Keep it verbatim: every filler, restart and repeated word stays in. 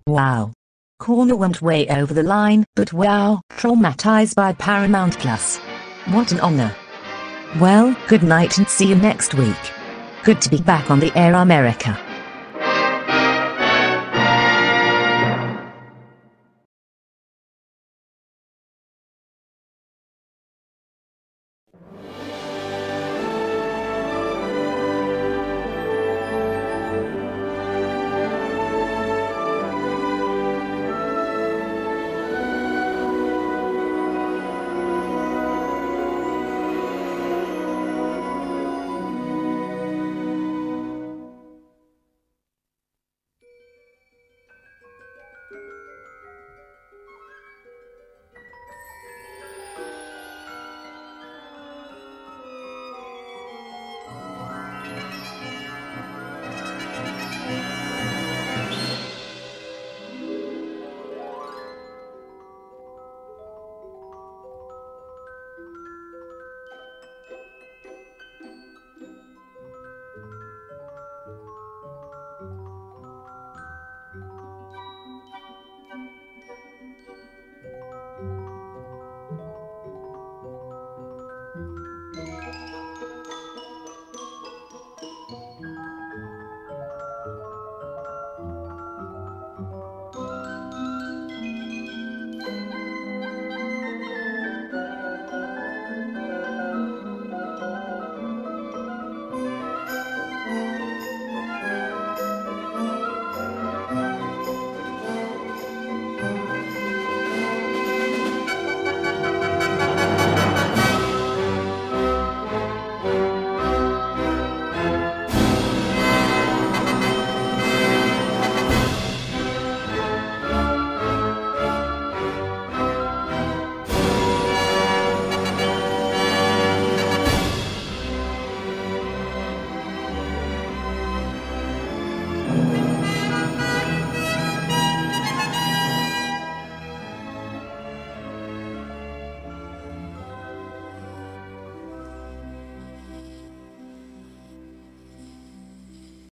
Wow. Corner went way over the line, but wow, traumatized by Paramount Plus. What an honor. Well, good night and see you next week. Good to be back on the air, America.